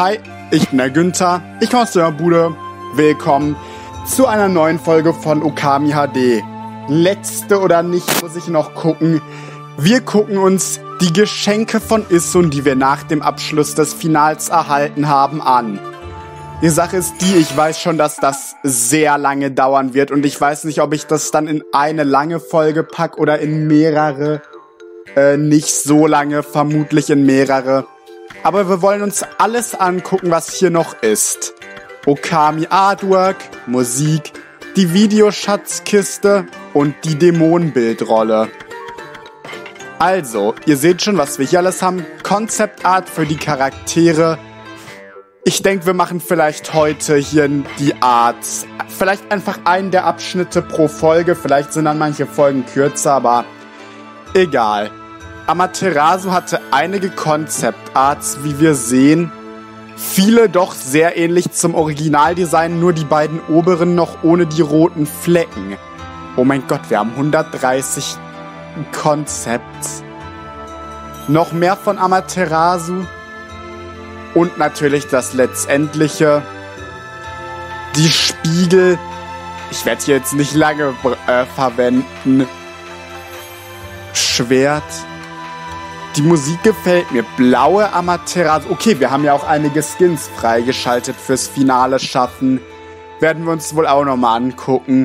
Hi, ich bin der Günther, ich komme aus der Bude. Willkommen zu einer neuen Folge von Okami HD. Letzte oder nicht, muss ich noch gucken. Wir gucken uns die Geschenke von Issun, die wir nach dem Abschluss des Finals erhalten haben, an. Die Sache ist die, ich weiß schon, dass das sehr lange dauern wird und ich weiß nicht, ob ich das dann in eine lange Folge pack oder in mehrere. Nicht so lange, vermutlich in mehrere. Aber wir wollen uns alles angucken, was hier noch ist. Okami Artwork, Musik, die Videoschatzkiste und die Dämonenbildrolle. Also, ihr seht schon, was wir hier alles haben. Concept Art für die Charaktere. Ich denke, wir machen vielleicht heute hier die Arts. Vielleicht einfach einen der Abschnitte pro Folge. Vielleicht sind dann manche Folgen kürzer, aber egal. Amaterasu hatte einige Concept Arts, wie wir sehen. Viele doch sehr ähnlich zum Originaldesign, nur die beiden oberen noch ohne die roten Flecken. Oh mein Gott, wir haben 130 Concepts. Noch mehr von Amaterasu. Und natürlich das Letztendliche. Die Spiegel. Ich werde hier jetzt nicht lange verwenden. Schwert. Die Musik gefällt mir. Blaue Amaterasu. Okay, wir haben ja auch einige Skins freigeschaltet fürs finale Schaffen. Werden wir uns wohl auch nochmal angucken.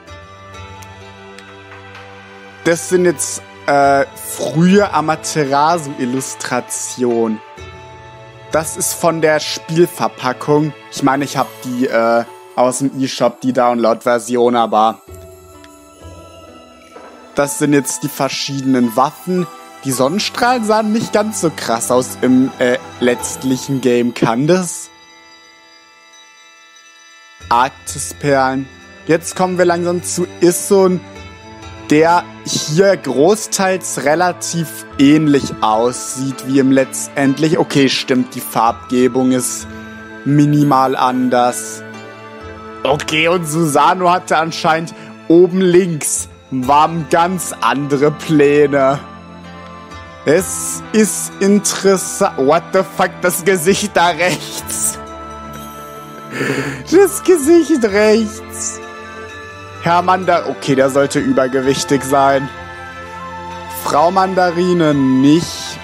Das sind jetzt frühe Amaterasu-Illustrationen. Das ist von der Spielverpackung. Ich meine, ich habe die aus dem eShop, die Download-Version, aber das sind jetzt die verschiedenen Waffen. Die Sonnenstrahlen sahen nicht ganz so krass aus im letztlichen Game. Kann das? Arktisperlen. Jetzt kommen wir langsam zu Issun, der hier großteils relativ ähnlich aussieht wie im letztendlich. Okay, stimmt, die Farbgebung ist minimal anders. Okay, und Susano hatte anscheinend oben links waren ganz andere Pläne. Es ist interessant. What the fuck, das Gesicht da rechts. Das Gesicht rechts. Herr Mandarin. Okay, der sollte übergewichtig sein. Frau Mandarine nicht.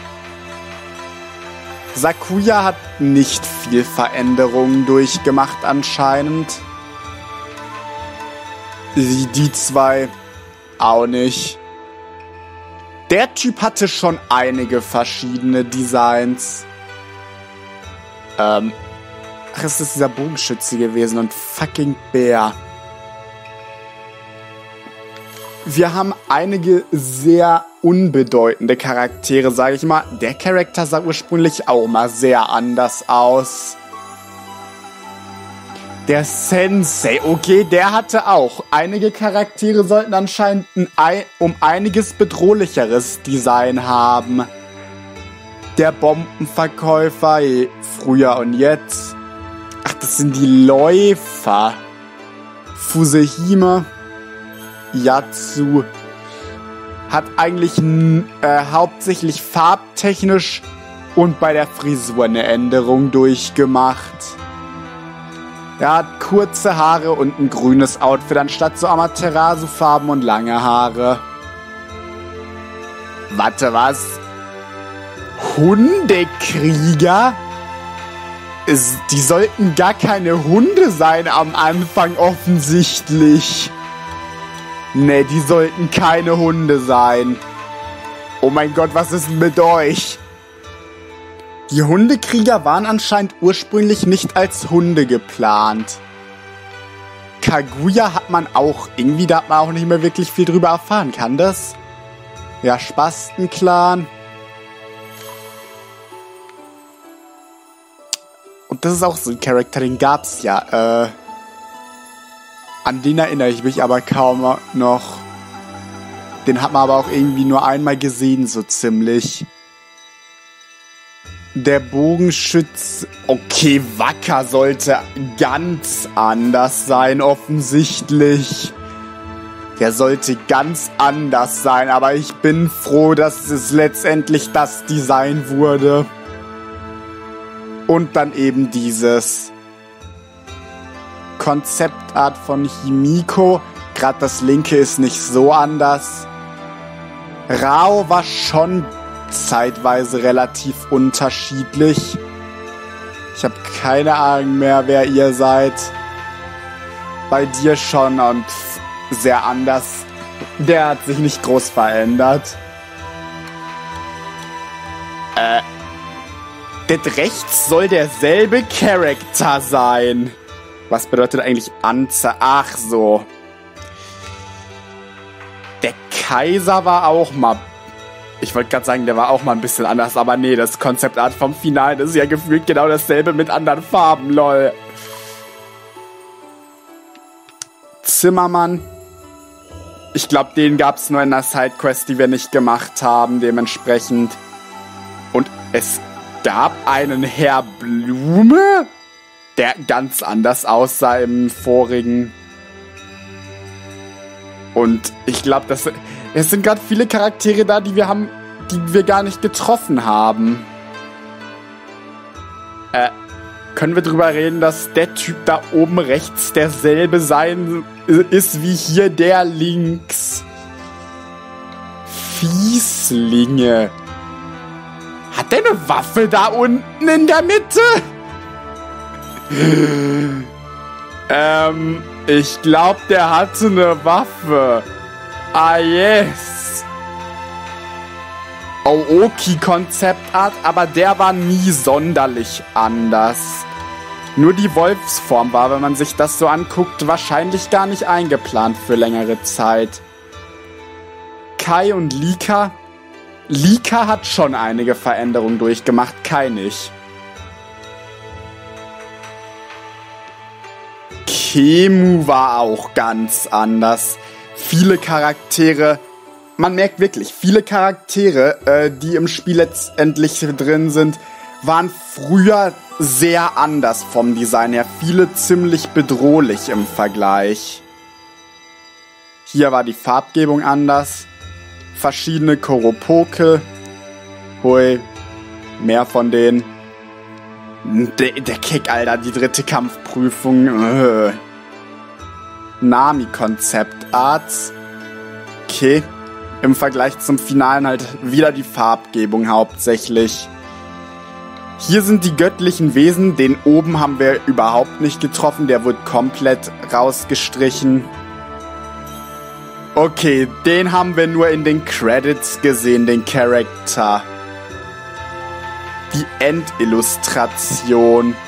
Sakuya hat nicht viel Veränderungen durchgemacht anscheinend. Die zwei auch nicht. Der Typ hatte schon einige verschiedene Designs. Ach, es ist dieser Bogenschütze gewesen und fucking Bär. Wir haben einige sehr unbedeutende Charaktere, sage ich mal. Der Charakter sah ursprünglich auch mal sehr anders aus. Der Sensei, okay, der hatte auch. Einige Charaktere sollten anscheinend um einiges bedrohlicheres Design haben. Der Bombenverkäufer, früher und jetzt. Ach, das sind die Läufer. Fusehime. Yatsu. Hat eigentlich hauptsächlich farbtechnisch und bei der Frisur eine Änderung durchgemacht. Er hat kurze Haare und ein grünes Outfit anstatt so Amaterasu-Farben und lange Haare. Warte, was? Hundekrieger? Die sollten gar keine Hunde sein am Anfang offensichtlich. Ne, die sollten keine Hunde sein. Oh mein Gott, was ist denn mit euch? Die Hundekrieger waren anscheinend ursprünglich nicht als Hunde geplant. Kaguya hat man auch, irgendwie da hat man auch nicht mehr wirklich viel drüber erfahren, kann das? Ja, Spastenclan. Und das ist auch so ein Charakter, den gab's ja, an den erinnere ich mich aber kaum noch. Den hat man aber auch irgendwie nur einmal gesehen, so ziemlich. Der Bogenschütz. Okay, Wacker sollte ganz anders sein, offensichtlich. Der sollte ganz anders sein, aber ich bin froh, dass es letztendlich das Design wurde. Und dann eben dieses Konzeptart von Himiko. Gerade das linke ist nicht so anders. Rao war schon zeitweise relativ unterschiedlich. Ich habe keine Ahnung mehr, wer ihr seid. Bei dir schon und sehr anders. Der hat sich nicht groß verändert. Das rechts soll derselbe Charakter sein. Was bedeutet eigentlich Anze? Ach so. Der Kaiser war auch mal... Ich wollte gerade sagen, der war auch mal ein bisschen anders, aber nee, das Konzeptart vom Finale, das ist ja gefühlt genau dasselbe mit anderen Farben, lol. Zimmermann. Ich glaube, den gab es nur in der Sidequest, die wir nicht gemacht haben, dementsprechend. Und es gab einen Herr Blume, der ganz anders aussah im vorigen. Und ich glaube, es sind gerade viele Charaktere da, die wir gar nicht getroffen haben. Können wir drüber reden, dass der Typ da oben rechts derselbe sein ist wie hier der links? Fieslinge. Hat der eine Waffe da unten in der Mitte? Ich glaube, der hatte eine Waffe. Ah, yes. Aoki-Konzeptart, aber der war nie sonderlich anders. Nur die Wolfsform war, wenn man sich das so anguckt, wahrscheinlich gar nicht eingeplant für längere Zeit. Kai und Lika. Lika hat schon einige Veränderungen durchgemacht, Kai nicht. Kemu war auch ganz anders. Viele Charaktere, man merkt wirklich, viele Charaktere, die im Spiel letztendlich drin sind, waren früher sehr anders vom Design her. Viele ziemlich bedrohlich im Vergleich. Hier war die Farbgebung anders. Verschiedene Koropoke. Hui, mehr von denen. Der Kick, Alter, die 3. Kampfprüfung. Nami-Konzeptarts. Okay. Im Vergleich zum Finalen halt wieder die Farbgebung hauptsächlich. Hier sind die göttlichen Wesen. Den oben haben wir überhaupt nicht getroffen. Der wird komplett rausgestrichen. Okay, den haben wir nur in den Credits gesehen, den Charakter. Die Endillustration.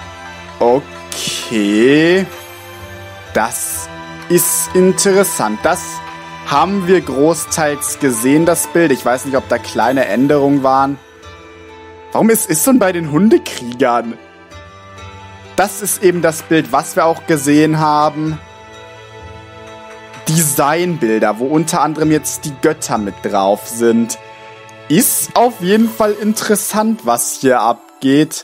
Okay. Das ist interessant. Das haben wir großteils gesehen, das Bild. Ich weiß nicht, ob da kleine Änderungen waren. Warum ist so bei den Hundekriegern? Das ist eben das Bild, was wir auch gesehen haben. Designbilder, wo unter anderem jetzt die Götter mit drauf sind. Ist auf jeden Fall interessant, was hier abgeht.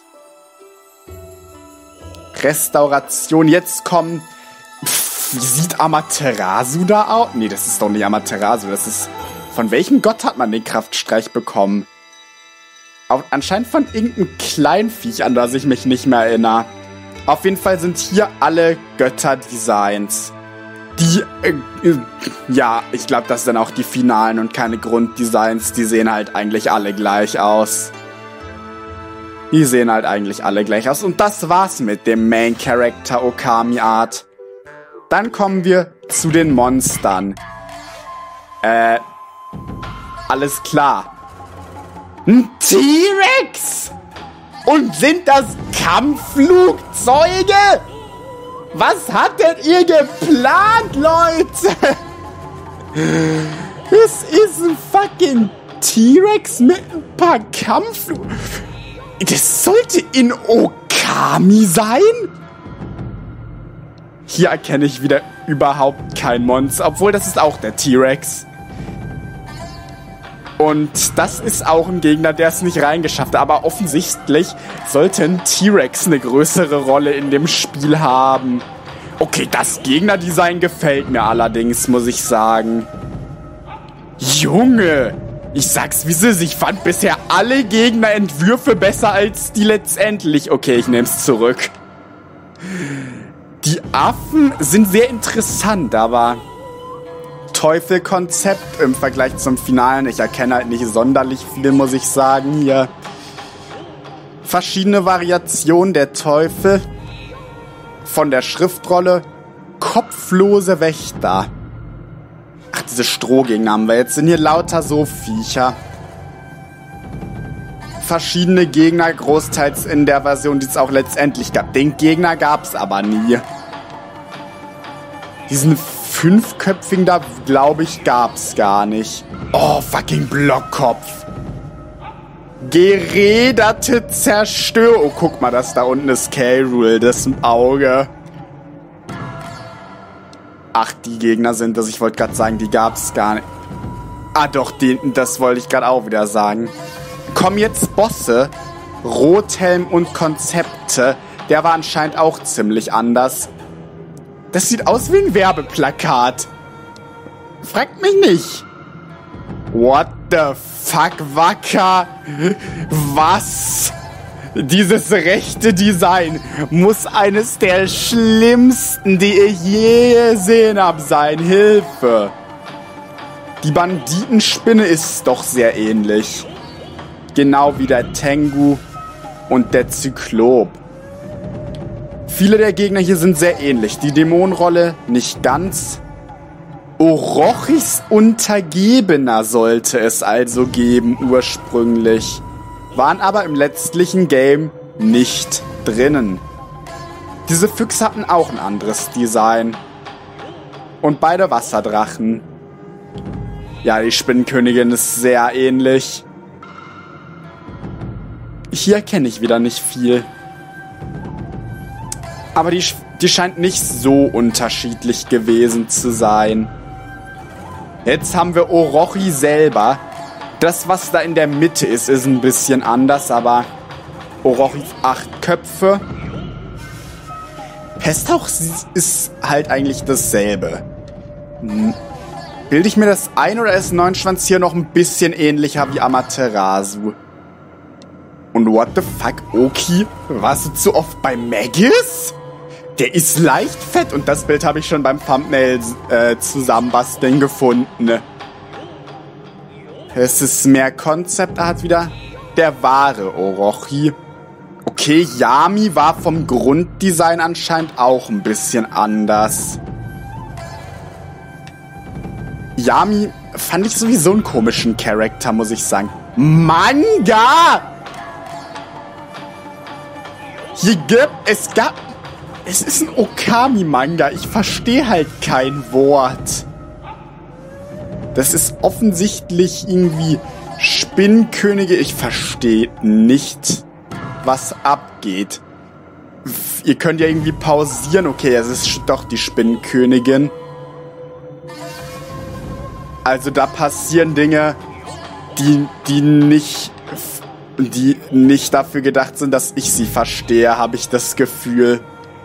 Restauration, jetzt kommt... Wie sieht Amaterasu da aus? Nee, das ist doch nicht Amaterasu, das ist... Von welchem Gott hat man den Kraftstreich bekommen? Anscheinend von irgendeinem Kleinviech, an das ich mich nicht mehr erinnere. Auf jeden Fall sind hier alle Götter-Designs. Die, ja, ich glaube, das sind auch die Finalen und keine Grunddesigns. Die sehen halt eigentlich alle gleich aus. Die sehen halt eigentlich alle gleich aus. Und das war's mit dem Main Character Okami Art. Dann kommen wir zu den Monstern. Alles klar. Ein T-Rex! Und sind das Kampfflugzeuge? Was hattet ihr geplant, Leute? Es ist ein fucking T-Rex mit ein paar Kampfflugzeugen. Das sollte in Okami sein? Hier erkenne ich wieder überhaupt kein Monster, obwohl das ist auch der T-Rex. Und das ist auch ein Gegner, der es nicht reingeschafft hat. Aber offensichtlich sollte ein T-Rex eine größere Rolle in dem Spiel haben. Okay, das Gegnerdesign gefällt mir allerdings, muss ich sagen. Junge, Ich sag's wie es ist, ich fand bisher alle Gegnerentwürfe besser als die letztendlich. Okay, ich nehm's zurück. Die Affen sind sehr interessant, aber Teufel-Konzept im Vergleich zum Finalen. Ich erkenne halt nicht sonderlich viel, muss ich sagen, hier. Verschiedene Variationen der Teufel. Von der Schriftrolle. Kopflose Wächter. Ach, diese Strohgegner haben wir. Jetzt sind hier lauter so Viecher. Verschiedene Gegner, großteils in der Version, die es auch letztendlich gab. Den Gegner gab es aber nie. Diesen fünfköpfigen da, glaube ich, gab es gar nicht. Oh, fucking Blockkopf. Geräderte Zerstörung. Oh, guck mal, das da unten ist K-Rool, das Auge. Ach, die Gegner sind das. Ich wollte gerade sagen, die gab es gar nicht. Ah, doch, das wollte ich gerade auch wieder sagen. Kommen jetzt Bosse, Rothelm und Konzepte. Der war anscheinend auch ziemlich anders. Das sieht aus wie ein Werbeplakat. Fragt mich nicht. What the fuck, Wacker? Was? Dieses rechte Design muss eines der schlimmsten, die ich je gesehen habe, sein. Hilfe. Die Banditenspinne ist doch sehr ähnlich. Genau wie der Tengu und der Zyklop. Viele der Gegner hier sind sehr ähnlich. Die Dämonenrolle nicht ganz. Orochis Untergebener sollte es also geben ursprünglich. Waren aber im letztlichen Game nicht drinnen. Diese Füchse hatten auch ein anderes Design. Und beide Wasserdrachen. Ja, die Spinnenkönigin ist sehr ähnlich. Hier erkenne ich wieder nicht viel. Aber die scheint nicht so unterschiedlich gewesen zu sein. Jetzt haben wir Orochi selber. Das, was da in der Mitte ist ein bisschen anders, aber Orochis 8 Köpfe. Pesthauch ist halt eigentlich dasselbe. Bilde ich mir das ein oder ist Neunschwanz hier noch ein bisschen ähnlicher wie Amaterasu? Und what the fuck, Oki? Warst du zu oft bei Magus? Der ist leicht fett und das Bild habe ich schon beim Thumbnail zusammenbasteln gefunden. Es ist mehr Konzeptart wieder. Der wahre Orochi. Okay, Yami war vom Grunddesign anscheinend auch ein bisschen anders. Yami fand ich sowieso einen komischen Charakter, muss ich sagen. Manga! Es ist ein Okami-Manga. Ich verstehe halt kein Wort. Das ist offensichtlich irgendwie Spinnkönige. Ich verstehe nicht, was abgeht. Ihr könnt ja irgendwie pausieren. Okay, es ist doch die Spinnkönigin. Also da passieren Dinge, die nicht dafür gedacht sind, dass ich sie verstehe, habe ich das Gefühl.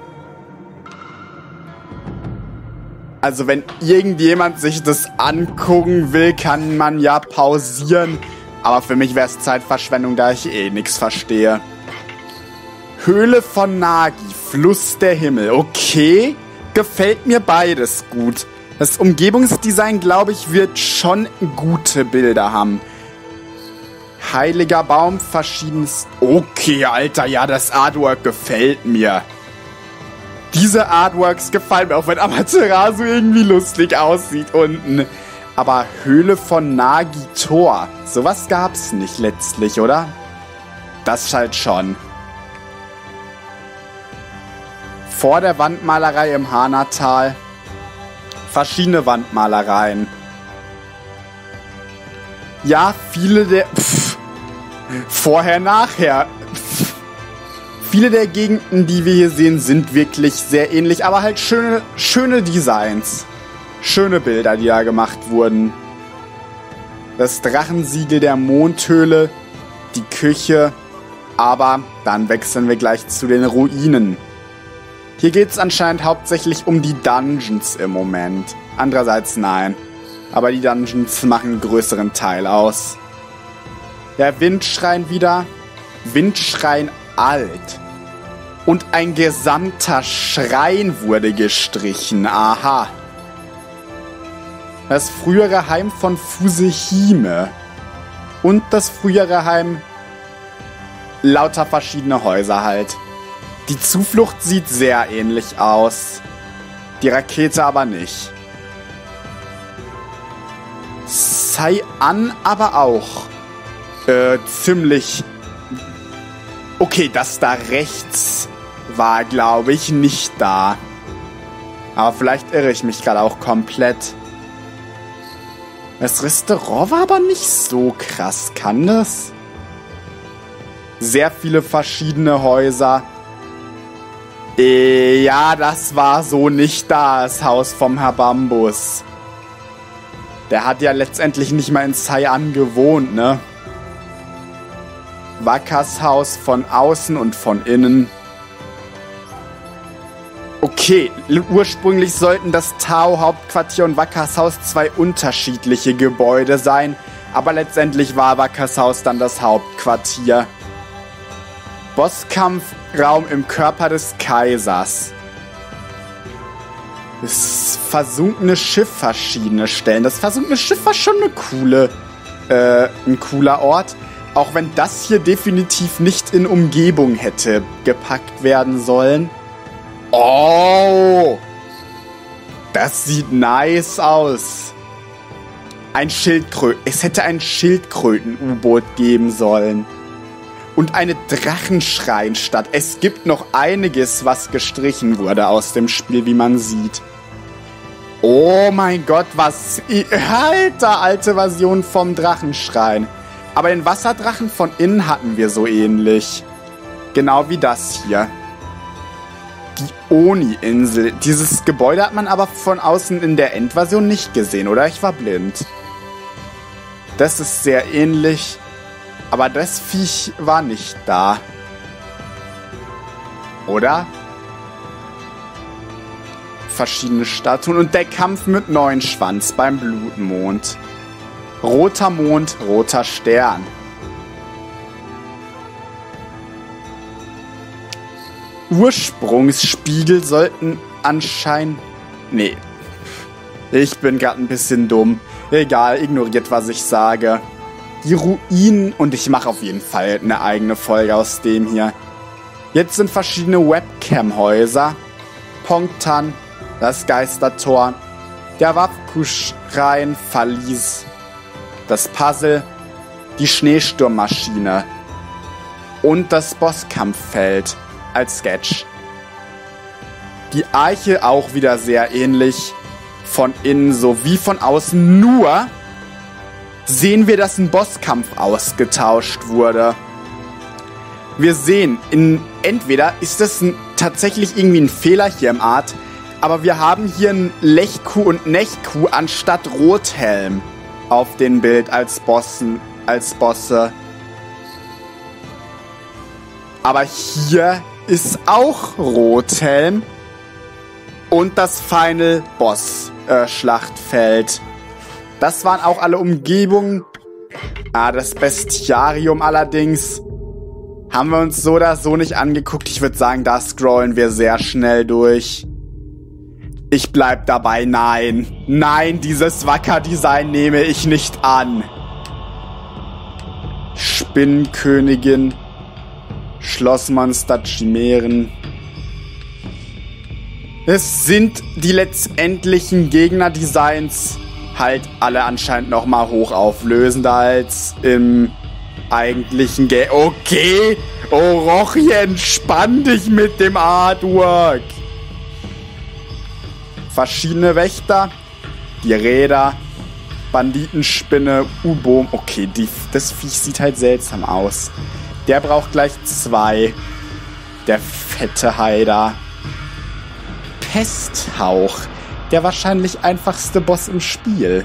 Also wenn irgendjemand sich das angucken will, kann man ja pausieren. Aber für mich wäre es Zeitverschwendung, da ich eh nichts verstehe. Höhle von Nagi, Fluss der Himmel. Okay, gefällt mir beides gut. Das Umgebungsdesign, glaube ich, wird schon gute Bilder haben. Heiliger Baum, verschiedenes... Okay, Alter, ja, das Artwork gefällt mir. Diese Artworks gefallen mir, auch wenn Amaterasu irgendwie lustig aussieht unten. Aber Höhle von Nagi-Tor, sowas gab's nicht letztlich, oder? Das halt schon. Vor der Wandmalerei im Hanatal. Verschiedene Wandmalereien. Ja, viele der... Vorher, nachher. Viele der Gegenden, die wir hier sehen, sind wirklich sehr ähnlich, aber halt schöne Designs. Schöne Bilder, die da gemacht wurden. Das Drachensiegel der Mondhöhle, die Küche, aber dann wechseln wir gleich zu den Ruinen. Hier geht es anscheinend hauptsächlich um die Dungeons im Moment. Andererseits nein. Aber die Dungeons machen einen größeren Teil aus. Der Windschrein wieder. Windschrein alt. Und ein gesamter Schrein wurde gestrichen. Aha. Das frühere Heim von Fusehime. Und das frühere Heim. Lauter verschiedene Häuser halt. Die Zuflucht sieht sehr ähnlich aus. Die Rakete aber nicht. Sai-An aber auch. Ziemlich... Okay, das da rechts war, glaube ich, nicht da. Aber vielleicht irre ich mich gerade auch komplett. Das Restaurant war aber nicht so krass. Kann das? Sehr viele verschiedene Häuser. Ja, das war so nicht da, das Haus vom Herr Bambus. Der hat ja letztendlich nicht mal in Sai-An gewohnt, ne? Wackers Haus von außen und von innen. Okay, ursprünglich sollten das Tao-Hauptquartier und Wackers Haus zwei unterschiedliche Gebäude sein, aber letztendlich war Wackers Haus dann das Hauptquartier. Bosskampfraum im Körper des Kaisers. Das versunkene Schiff, verschiedene Stellen. Das versunkene Schiff war schon ein cooler Ort. Auch wenn das hier definitiv nicht in Umgebung hätte gepackt werden sollen. Oh! Das sieht nice aus. Es hätte ein Schildkröten-U-Boot geben sollen. Und eine Drachenschreinstadt. Es gibt noch einiges, was gestrichen wurde aus dem Spiel, wie man sieht. Oh mein Gott, was... Alter, alte Version vom Drachenschrein. Aber den Wasserdrachen von innen hatten wir so ähnlich. Genau wie das hier. Die Oni-Insel. Dieses Gebäude hat man aber von außen in der Endversion nicht gesehen, oder? Ich war blind. Das ist sehr ähnlich. Aber das Viech war nicht da. Oder? Verschiedene Statuen und der Kampf mit Neunschwanz beim Blutmond. Roter Mond, roter Stern. Ursprungsspiegel sollten anscheinend... Nee. Ich bin gerade ein bisschen dumm. Egal, ignoriert, was ich sage. Die Ruinen, und ich mache auf jeden Fall eine eigene Folge aus dem hier. Jetzt sind verschiedene Webcam-Häuser. Pongtan, das Geistertor, der Wapku-Schrein, Verlies, das Puzzle, die Schneesturmmaschine und das Bosskampffeld als Sketch. Die Arche auch wieder sehr ähnlich. Von innen sowie von außen, nur sehen wir, dass ein Bosskampf ausgetauscht wurde. Wir sehen, entweder ist das tatsächlich irgendwie ein Fehler hier im Art, aber wir haben hier ein Lechkuh und Nechkuh anstatt Rothelm auf dem Bild als Bosse. Aber hier ist auch Rothelm und das Final Boss Schlachtfeld. Das waren auch alle Umgebungen. Das Bestiarium allerdings haben wir uns so oder so nicht angeguckt. Ich würde sagen, da scrollen wir sehr schnell durch. Ich bleib dabei, nein. Nein, dieses Wacker-Design nehme ich nicht an. Spinnenkönigin. Schlossmonster, Chimären. Es sind die letztendlichen Gegner-Designs halt alle anscheinend nochmal hochauflösender als im eigentlichen Game. Okay, Orochi, entspann dich mit dem Artwork. Verschiedene Wächter, die Räder, Banditenspinne, U-Boom. Okay, das Viech sieht halt seltsam aus. Der braucht gleich 2. Der fette Haider. Pesthauch. Der wahrscheinlich einfachste Boss im Spiel.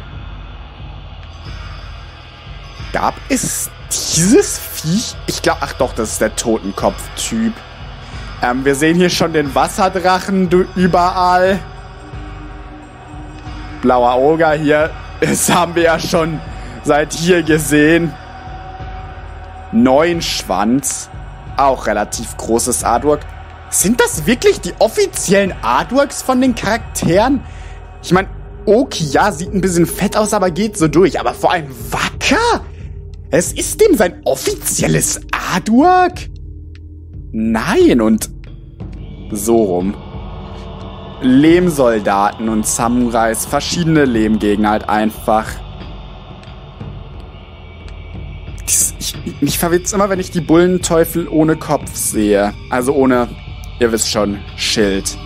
Gab es dieses Viech? Ich glaube, ach doch, das ist der Totenkopf-Typ. Wir sehen hier schon den Wasserdrachen überall. Blauer Oger hier ist, haben wir ja schon seit hier gesehen. Neunschwanz. Auch relativ großes Artwork. Sind das wirklich die offiziellen Artworks von den Charakteren? Ich meine, Oki, ja, sieht ein bisschen fett aus, aber geht so durch. Aber vor allem Wacker? Es ist dem sein offizielles Artwork? Nein, und so rum. Lehmsoldaten und Samurais, verschiedene Lehmgegner halt einfach. Mich verwirrt's immer, wenn ich die Bullenteufel ohne Kopf sehe. Also ohne, ihr wisst schon, Schild.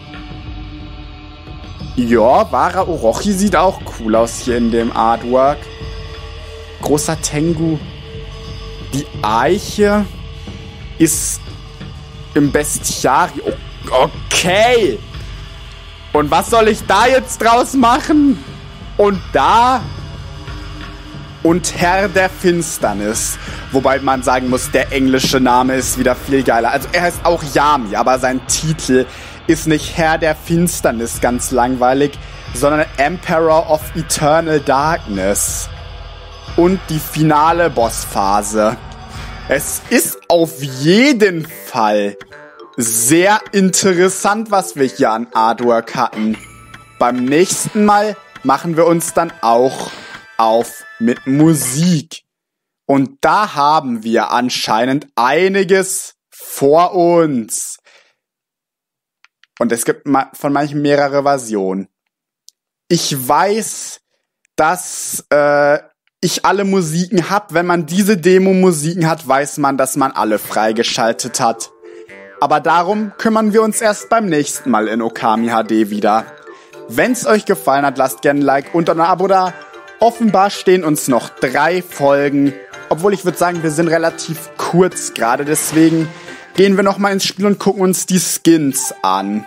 Ja, Wara Orochi sieht auch cool aus hier in dem Artwork. Großer Tengu. Die Eiche ist im Bestiari. Okay. Und was soll ich da jetzt draus machen? Und da? Und Herr der Finsternis. Wobei man sagen muss, der englische Name ist wieder viel geiler. Also er heißt auch Yami, aber sein Titel ist nicht Herr der Finsternis, ganz langweilig, sondern Emperor of Eternal Darkness. Und die finale Bossphase. Es ist auf jeden Fall sehr interessant, was wir hier an Artwork hatten. Beim nächsten Mal machen wir uns dann auch auf mit Musik. Und da haben wir anscheinend einiges vor uns. Und es gibt von manchen mehrere Versionen. Ich weiß, dass ich alle Musiken habe. Wenn man diese Demo-Musiken hat, weiß man, dass man alle freigeschaltet hat. Aber darum kümmern wir uns erst beim nächsten Mal in Okami HD wieder. Wenn's euch gefallen hat, lasst gerne ein Like und ein Abo da. Offenbar stehen uns noch 3 Folgen. Obwohl ich würde sagen, wir sind relativ kurz gerade. Deswegen gehen wir nochmal ins Spiel und gucken uns die Skins an.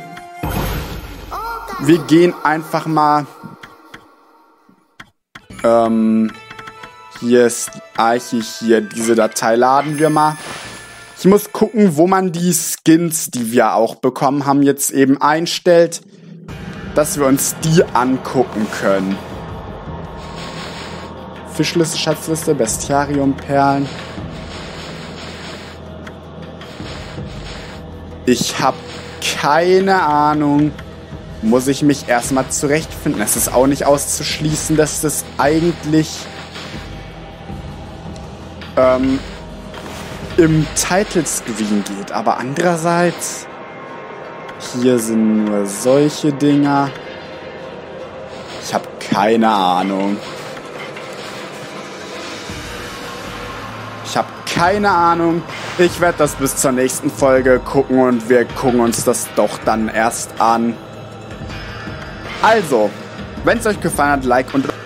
Wir gehen einfach mal... hier ist die Arche, hier diese Datei laden wir mal. Ich muss gucken, wo man die Skins, die wir auch bekommen haben, jetzt eben einstellt, dass wir uns die angucken können. Fischliste, Schatzliste, Bestiarium, Perlen. Ich habe keine Ahnung. Muss ich mich erstmal zurechtfinden. Es ist auch nicht auszuschließen, dass das eigentlich im Title Screen geht. Aber andererseits, hier sind nur solche Dinger. Ich habe keine Ahnung. Ich habe keine Ahnung. Ich werde das bis zur nächsten Folge gucken und wir gucken uns das doch dann erst an. Also, wenn es euch gefallen hat, Like und